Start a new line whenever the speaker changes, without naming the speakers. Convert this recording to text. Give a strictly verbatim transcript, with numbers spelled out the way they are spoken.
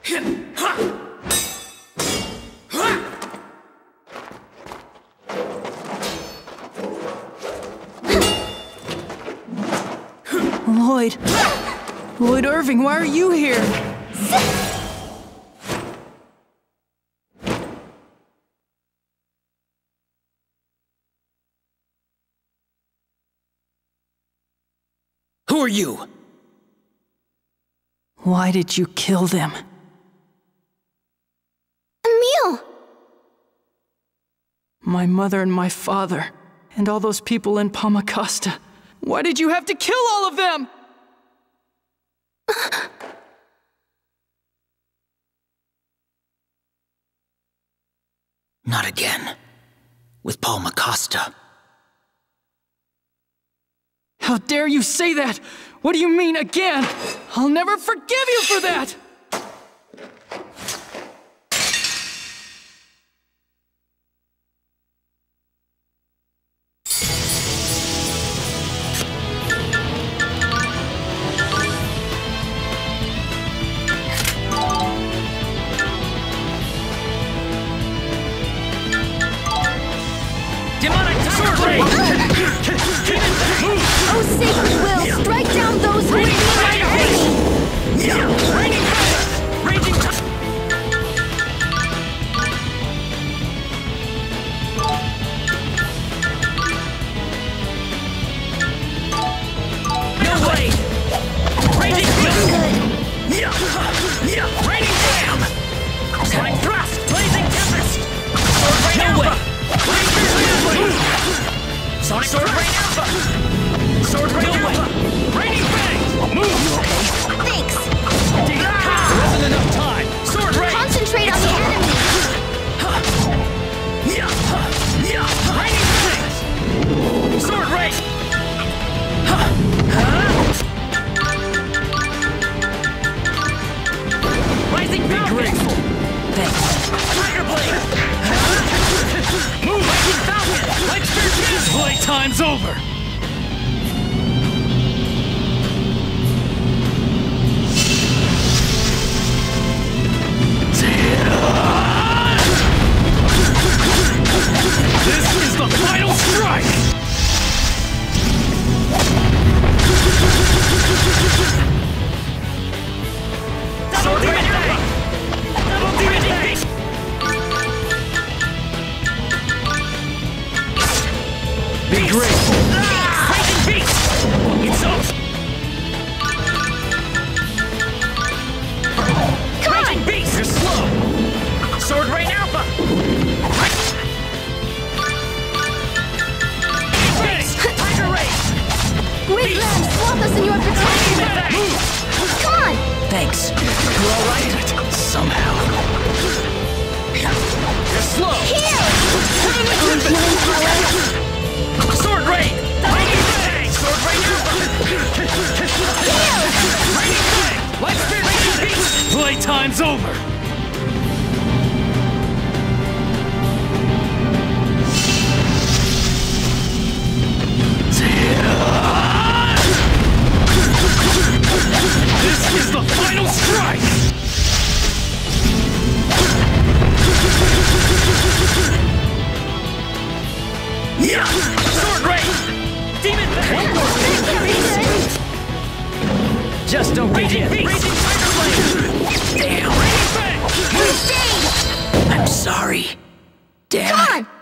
Lloyd. Lloyd Irving, why are you here?
Who are you?
Why did you kill them?
Emil!
My mother and my father, and all those people in Palmacosta. Why did you have to kill all of them?
Not again. With Palmacosta.
How dare you say that? What do you mean, again? I'll never forgive you for that!
Oh, sacred will, strike down those who would be my enemy!
Raging fire! Raging time! No way! Raging fire! Raging jam! Sonic thrust! Blazing tempest! Sword rain alpha! Sonic sword rain alpha! Sword rain alpha! Raining fangs! Move!
Thanks!
There isn't enough time! Sword rain!
Concentrate on the enemy!
Raining fangs! Sword rain! Rising falcon! Be grateful! Thanks! Tiger blade! Move! Rising falcon! Light spear! Playtime's over! This is the final strike! Double demon attack! Double demon attack! Be grateful! Raging beast! It's up! Raging beast! You're slow! Sword rain alpha! Tiger race!
Wigland, swamp us in your protection! Come on!
Thanks. You're all right? Somehow. You're slow!
Heal!
Heavenly tempest! Sword rain! Lightning bang! Sword rain alpha!
Heal!
Raining bang! Light spear! Raging beast! Playtime's over! This is the final strike! Sword rain! Demon bang! Just don't be hit! Raging tiger blade! Damn! Raging bang!
Stay!
I'm sorry. Damn.
Come on!